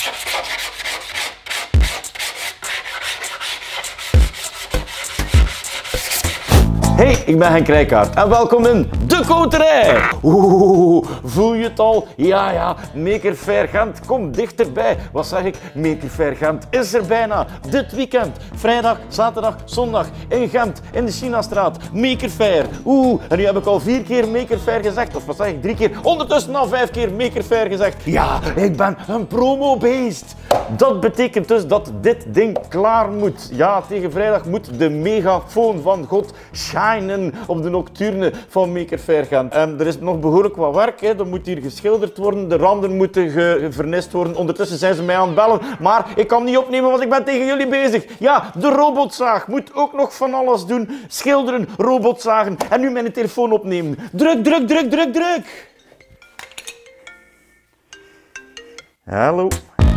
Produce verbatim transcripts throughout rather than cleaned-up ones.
Hey, ik ben Henk Rijkaard en welkom in De Koterij. Oeh, voel je het al? Ja, ja, Maker Faire Gent, kom dichterbij. Wat zeg ik? Maker Faire Gent is er bijna. Dit weekend, vrijdag, zaterdag, zondag, in Gent, in de Chinastraat. Maker Faire. Oeh, en nu heb ik al vier keer Maker Faire gezegd. Of wat zeg ik? Drie keer. Ondertussen al vijf keer Maker Faire gezegd. Ja, ik ben een promobeest. Dat betekent dus dat dit ding klaar moet. Ja, tegen vrijdag moet de megafoon van God shinen op de nocturne van Maker Faire Gent. En er is nog behoorlijk wat werk. Hè. Er moet hier geschilderd worden, de randen moeten gevernist worden. Ondertussen zijn ze mij aan het bellen, maar ik kan niet opnemen, want ik ben tegen jullie bezig. Ja, de robotzaag moet ook nog van alles doen. Schilderen, robotzagen en nu mijn telefoon opnemen. Druk, druk, druk, druk, druk. Hallo.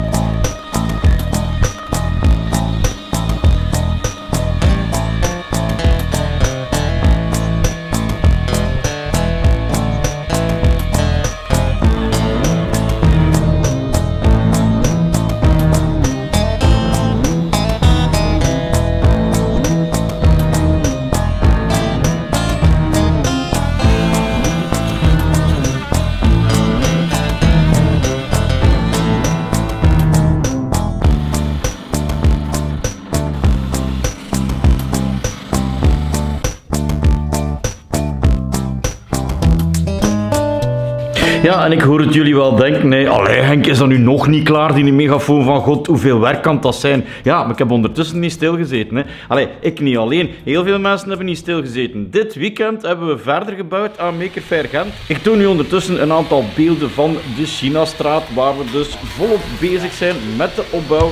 Ja, en ik hoor het jullie wel denken, nee, allee Henk, is dat nu nog niet klaar, die megafoon van God, hoeveel werk kan dat zijn? Ja, maar ik heb ondertussen niet stilgezeten, hè. Allee, ik niet alleen, heel veel mensen hebben niet stilgezeten. Dit weekend hebben we verder gebouwd aan Maker Faire Gent. Ik toon nu ondertussen een aantal beelden van de Chinastraat, waar we dus volop bezig zijn met de opbouw.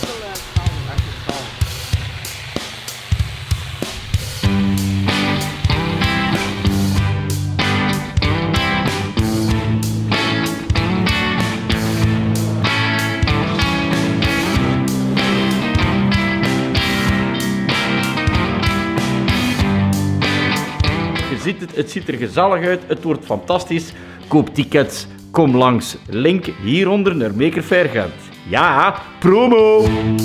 Het, het ziet er gezellig uit, het wordt fantastisch. Koop tickets, kom langs. Link hieronder naar Maker Faire Gent. Ja, promo!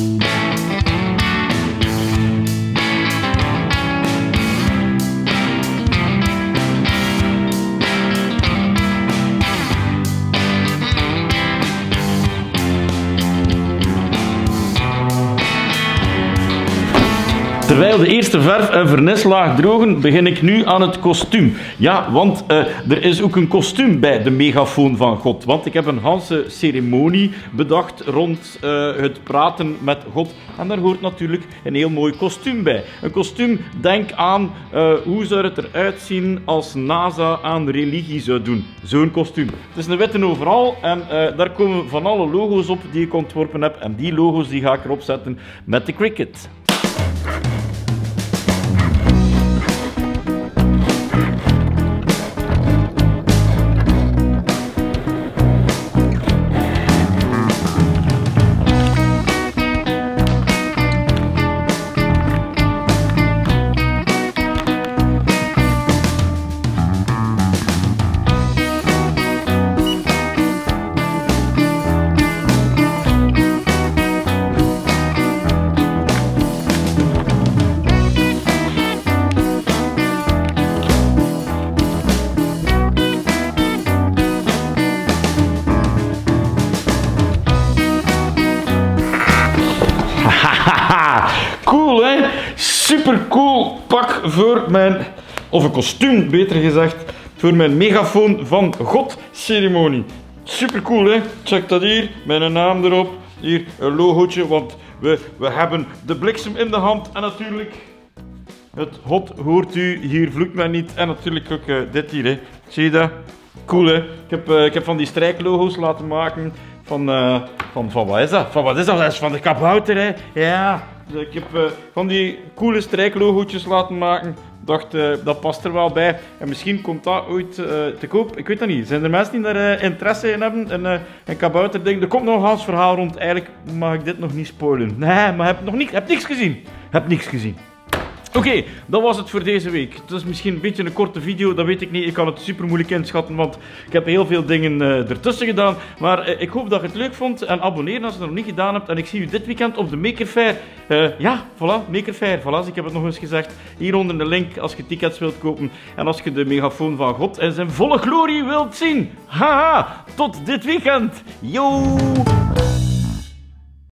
Terwijl de eerste verf en vernislaag drogen, begin ik nu aan het kostuum. Ja, want uh, er is ook een kostuum bij de megafoon van God. Want ik heb een hele ceremonie bedacht rond uh, het praten met God. En daar hoort natuurlijk een heel mooi kostuum bij. Een kostuum, denk aan uh, hoe zou het eruit zien als NASA aan religie zou doen. Zo'n kostuum. Het is een witte overal en uh, daar komen van alle logo's op die ik ontworpen heb. En die logo's die ga ik erop zetten met de Cricut. Cool, hè? Super cool pak voor mijn, of een kostuum beter gezegd, voor mijn megafoon van God ceremonie. Super cool, hè? Check dat hier, mijn naam erop, hier een logootje, want we, we hebben de bliksem in de hand en natuurlijk het God hoort u, hier vloekt men niet en natuurlijk ook uh, dit hier, hè? Zie je dat? Cool, hè? Ik heb, uh, ik heb van die strijklogo's laten maken van, uh, van, van wat is dat? Van wat is dat? Dat is van de kabouter, hè? Ja. Ik heb uh, van die coole strijklogootjes laten maken. Dacht, uh, dat past er wel bij. En misschien komt dat ooit uh, te koop. Ik weet dat niet. Zijn er mensen die daar uh, interesse in hebben? Een, uh, een kabouterding. Er komt nog een Hans verhaal rond. Eigenlijk mag ik dit nog niet spoilen. Nee, maar heb nog niet, heb niks gezien. Heb niks gezien. Oké, okay, dat was het voor deze week. Het is misschien een beetje een korte video, dat weet ik niet. Ik kan het super moeilijk inschatten, want ik heb heel veel dingen uh, ertussen gedaan. Maar uh, ik hoop dat je het leuk vond. En abonneren als je het nog niet gedaan hebt. En ik zie u dit weekend op de Maker Faire. Uh, ja, voilà, Maker Faire. Voilà, dus ik heb het nog eens gezegd. Hieronder de link als je tickets wilt kopen. En als je de megafoon van God in zijn volle glorie wilt zien. Haha, tot dit weekend. Yo!